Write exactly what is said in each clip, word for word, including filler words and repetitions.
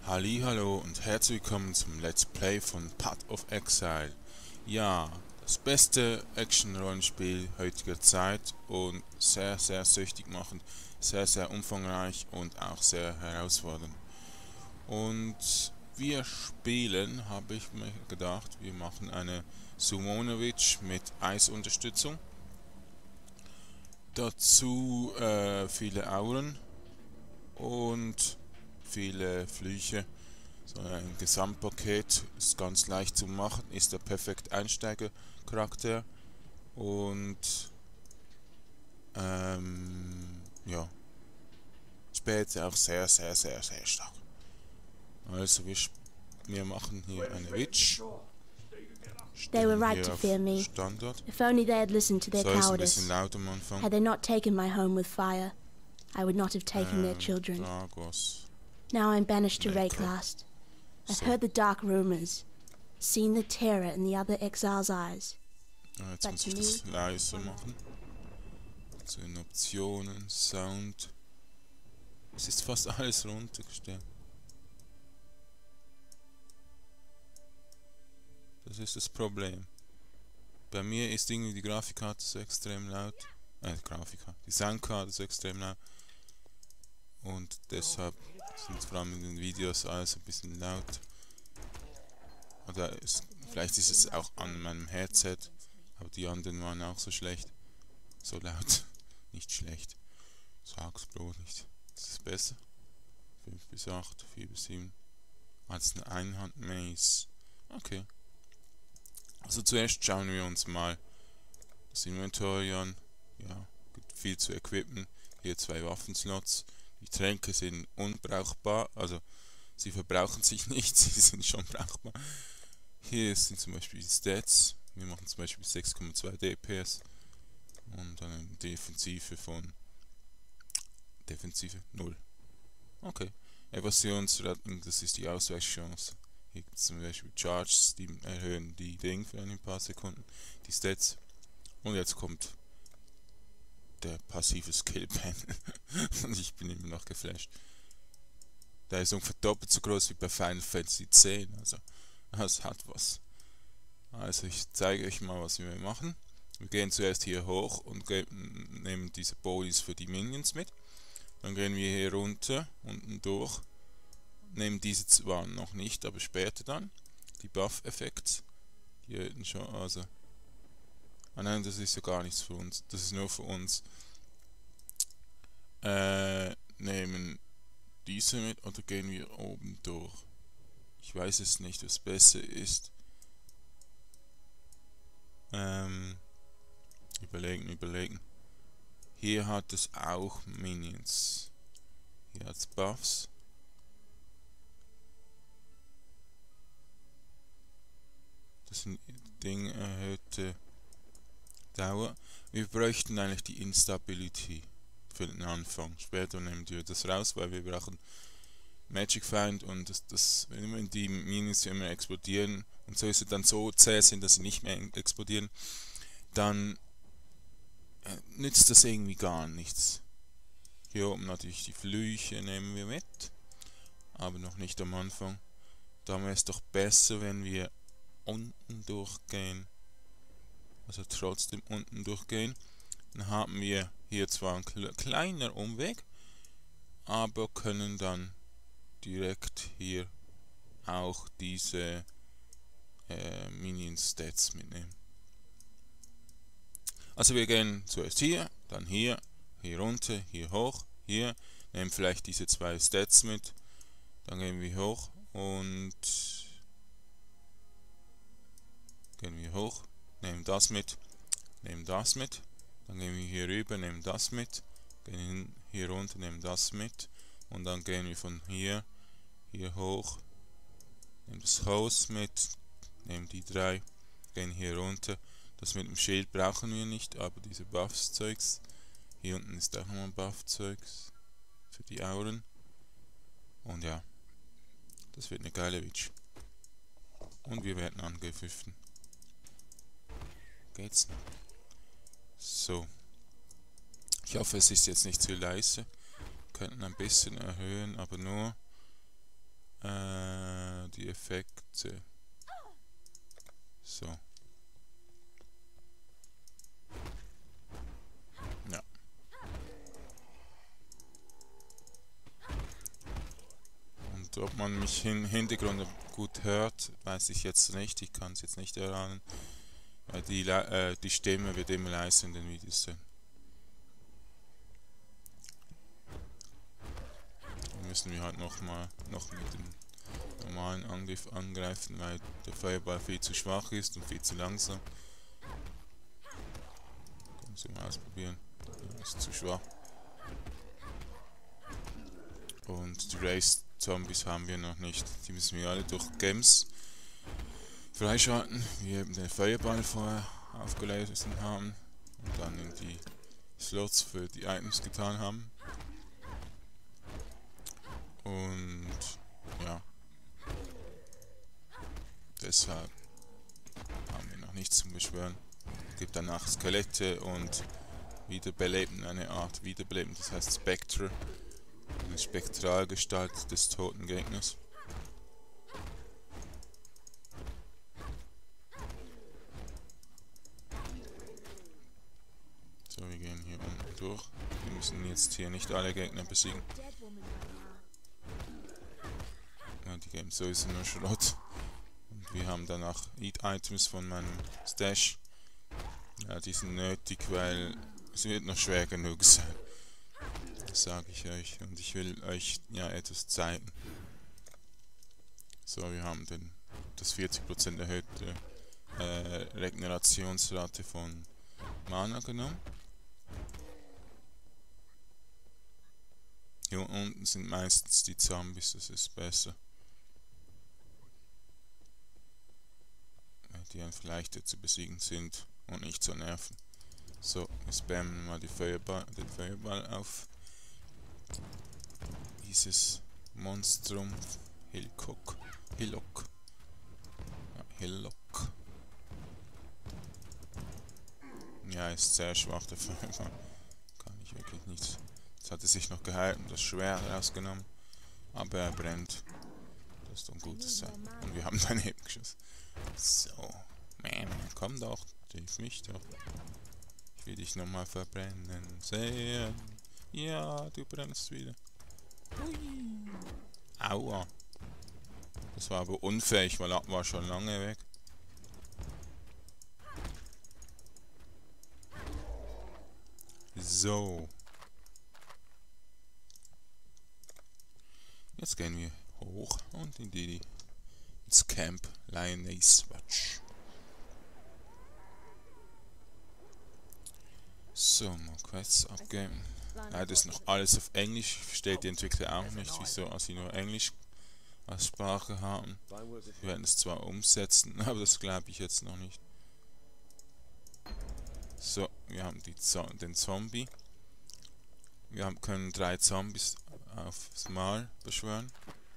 Hallihallo und herzlich willkommen zum Let's Play von Path of Exile. Ja, das beste Action-Rollenspiel heutiger Zeit und sehr, sehr süchtig machend, sehr, sehr umfangreich und auch sehr herausfordernd. Und wir spielen, habe ich mir gedacht, wir machen eine Summoner-Witch mit Eisunterstützung. Dazu äh, viele Auren und viele Flüche. So ein Gesamtpaket ist ganz leicht zu machen, ist der perfekte Einsteigercharakter und ähm, ja, später auch sehr, sehr, sehr, sehr stark. Also wir, wir machen hier eine Witch. They were Stellen right hier to auf fear me. Standard. If only they had listened to their So ist ein bisschen cowardice. laut am Anfang. Had they not taken my home with fire, I would not have taken their Ähm, children. Dragos. Now I'm banished to Necro. Rayclast. I've So. heard the dark rumors, seen the terror in the other exiles' eyes. Ja, jetzt But muss to ich me, das leiser machen. Zu den Optionen, Sound. Es ist fast alles runtergestellt. Das ist das Problem. Bei mir ist irgendwie die Grafikkarte so extrem laut. Äh, Grafikkarte. Die Soundkarte so extrem laut. Und deshalb sind vor allem in den Videos alles ein bisschen laut. Oder ist, vielleicht ist es auch an meinem Headset. Aber die anderen waren auch so schlecht. So laut. Nicht schlecht. Sag's bloß nicht. Ist es besser? fünf bis acht, vier bis sieben. Als eine Einhand-Maze. Okay. Also zuerst schauen wir uns mal das Inventory an. Ja, gibt viel zu equippen. Hier zwei Waffenslots. Die Tränke sind unbrauchbar, also sie verbrauchen sich nicht, sie sind schon brauchbar. Hier sind zum Beispiel die Stats. Wir machen zum Beispiel sechs Komma zwei D P S und dann eine Defensive von Defensive null. Okay. Evasionsraten, das ist die Ausweichchance. Hier gibt es zum Beispiel Charges, die erhöhen die Dinge für ein paar Sekunden, die Stats. Und jetzt kommt der passive Skill-Panel. Und ich bin immer noch geflasht. Der ist ungefähr doppelt so groß wie bei Final Fantasy zehn. Also, das hat was. Also, ich zeige euch mal, was wir machen. Wir gehen zuerst hier hoch und geben, nehmen diese Bodies für die Minions mit. Dann gehen wir hier runter, unten durch. Nehmen diese zwar noch nicht, aber später dann. Die Buff-Effekte. Die hätten schon, also. Ah nein, das ist ja gar nichts für uns. Das ist nur für uns. Äh, nehmen diese mit oder gehen wir oben durch? Ich weiß es nicht, was besser ist. Ähm, überlegen, überlegen. Hier hat es auch Minions. Hier hat es Buffs. Das sind Dinge erhöhte Dauer. Wir bräuchten eigentlich die Instability für den Anfang. Später nehmen wir das raus, weil wir brauchen Magic Find und das, das, wenn die Minions immer explodieren und so ist es dann so zäh sind, dass sie nicht mehr explodieren, dann äh, nützt das irgendwie gar nichts. Hier oben natürlich die Flüche nehmen wir mit, aber noch nicht am Anfang. Da wäre es doch besser, wenn wir unten durchgehen. Also trotzdem unten durchgehen. Dann haben wir hier zwar ein kleiner Umweg, aber können dann direkt hier auch diese äh, Minion Stats mitnehmen. Also wir gehen zuerst hier, dann hier, hier runter, hier hoch, hier, nehmen vielleicht diese zwei Stats mit, dann gehen wir hoch und gehen wir hoch, nehmen das mit, nehmen das mit, dann gehen wir hier rüber, nehmen das mit, gehen hier runter, nehmen das mit und dann gehen wir von hier, hier hoch, nehmen das Haus mit, nehmen die drei, gehen hier runter. Das mit dem Schild brauchen wir nicht, aber diese Buffs-Zeugs, hier unten ist auch nochmal Buff-Zeugs für die Auren. Und ja, das wird eine geile Witch. Und wir werden angepfiffen. Geht's noch? So. Ich hoffe, es ist jetzt nicht zu leise. Wir könnten ein bisschen erhöhen, aber nur. Äh, die Effekte. So. Ja. Und ob man mich im Hintergrund gut hört, weiß ich jetzt nicht. Ich kann es jetzt nicht erahnen. Weil die, äh, die Stimme wird immer leiser in den Videos sein. Dann müssen wir halt nochmal noch mit dem normalen Angriff angreifen, weil der Feuerball viel zu schwach ist und viel zu langsam. Können Sie mal ausprobieren. Ja, ist zu schwach. Und die Race-Zombies haben wir noch nicht. Die müssen wir alle durch Gems freischalten, wie eben den Feuerball vorher aufgelesen haben und dann in die Slots für die Items getan haben. Und ja, deshalb haben wir noch nichts zum Beschwören. Es gibt danach Skelette und Wiederbeleben, eine Art Wiederbeleben, das heißt Spectre, eine Spektralgestalt des toten Gegners. So, wir gehen hier unten durch. Wir müssen jetzt hier nicht alle Gegner besiegen. Ja, die geben sowieso nur Schrott. Und wir haben danach Eat-Items von meinem Stash. Ja, die sind nötig, weil es wird noch schwer genug sein. Das sage ich euch. Und ich will euch ja etwas zeigen. So, wir haben den, das vierzig Prozent erhöhte äh, Regenerationsrate von Mana genommen. Hier unten sind meistens die Zombies, das ist besser. Die einfach leichter zu besiegen sind und nicht zu nerven. So, wir spammen mal die Feuerball, den Feuerball auf dieses Monstrum. Hilcock. Hillock. Ja, Hillock. Ja, ist sehr schwach, der Feuerball. Kann ich wirklich nichts. Jetzt hat er sich noch geheilt und das Schwert rausgenommen. Aber er brennt. Das ist ein gutes Zeichen. Und wir haben daneben geschossen. So. Man, komm doch. Hilf mich doch. Ich will dich nochmal verbrennen sehen. Ja, du brennst wieder. Hui. Aua. Das war aber unfair. Ich war, war schon lange weg. So. Jetzt gehen wir hoch und in die ins Camp Lioness Watch. So, mal Quests abgeben. Leider ist noch alles auf Englisch. Versteht die Entwickler auch nicht, wieso sie nur Englisch als Sprache haben. Wir werden es zwar umsetzen, aber das glaube ich jetzt noch nicht. So, wir haben die Zo den Zombie. Wir haben, können drei Zombies aufs Mal beschwören.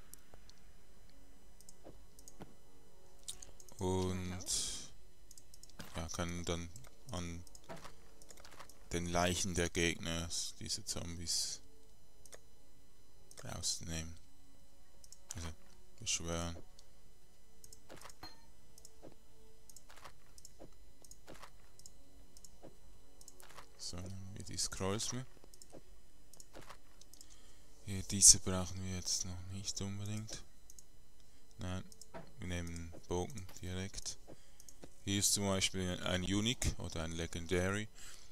Und ja, können dann an den Leichen der Gegner diese Zombies rausnehmen. Also beschwören. So, nehmen wir die Scrolls mit. Hier, diese brauchen wir jetzt noch nicht unbedingt. Nein, wir nehmen den Bogen direkt. Hier ist zum Beispiel ein Unique oder ein Legendary.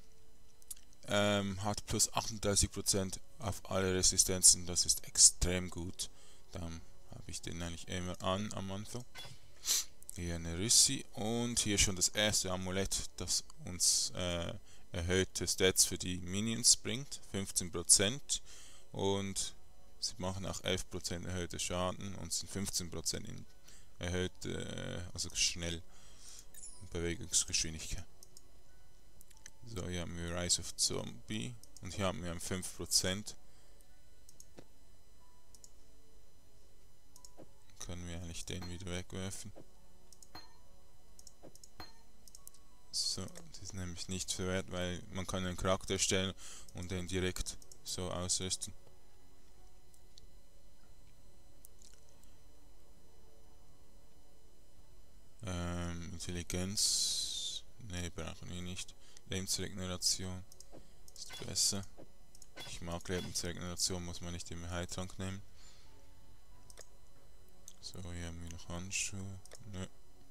Ähm, hat plus achtunddreißig Prozent auf alle Resistenzen, das ist extrem gut. Dann habe ich den eigentlich immer an am Anfang. Hier eine Rüssi und hier schon das erste Amulett, das uns äh, erhöhte Stats für die Minions bringt, fünfzehn Prozent, und sie machen auch elf Prozent erhöhte Schaden und sind fünfzehn Prozent in erhöhte, äh, also schnell Bewegungsgeschwindigkeit. So, hier haben wir Rise of Zombie und hier haben wir fünf Prozent. Können wir eigentlich den wieder wegwerfen. So, das ist nämlich nicht verwehrt, weil man kann einen Charakter erstellen und den direkt so ausrüsten. Intelligenz. Ne, brauchen wir nicht. Lebensregeneration ist besser. Ich mag Lebensregeneration, muss man nicht immer Heiltrank nehmen. So, hier haben wir noch Handschuhe. Nö.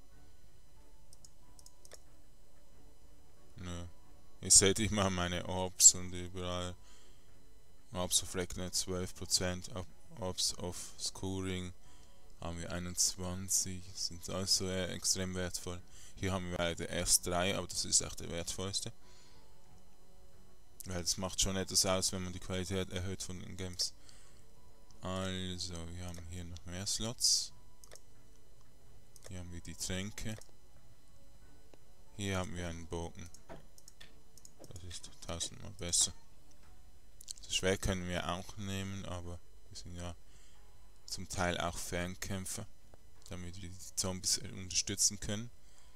Nö. Ihr seht immer meine Orbs und überall. Orbs of Reckoner zwölf Prozent, Orbs of Scoring haben wir einundzwanzig, sind also äh, extrem wertvoll. Hier haben wir leider erst drei, aber das ist auch der wertvollste. Weil das macht schon etwas aus, wenn man die Qualität erhöht von den Games. Also, wir haben hier noch mehr Slots. Hier haben wir die Tränke. Hier haben wir einen Bogen. Das ist tausendmal besser. Das Schwert können wir auch nehmen, aber wir sind ja zum Teil auch Fernkämpfer, damit wir die Zombies unterstützen können.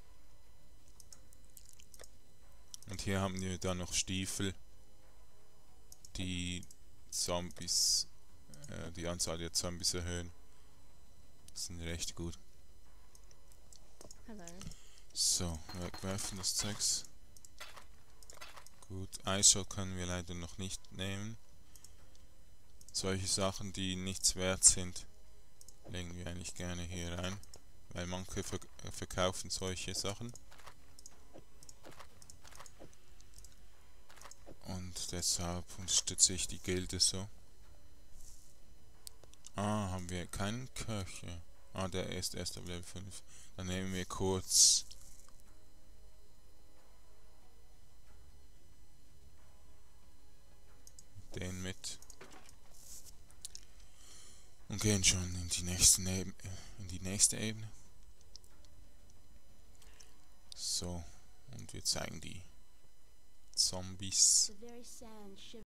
Und hier haben wir dann noch Stiefel, die Zombies, äh, die Anzahl der Zombies erhöhen. Das sind recht gut. Hello. So, wegwerfen das Zeugs. Gut, Eisschall können wir leider noch nicht nehmen. Solche Sachen, die nichts wert sind, legen wir eigentlich gerne hier rein, weil manche verk verkaufen solche Sachen. Und deshalb unterstütze ich die Gilde so. Ah, haben wir keinen Köche. Ah, der ist erst auf Level fünf. Dann nehmen wir kurz den mit. Und gehen schon in die nächste, Eben in die nächste Ebene. So, und wir zeigen die Zombies.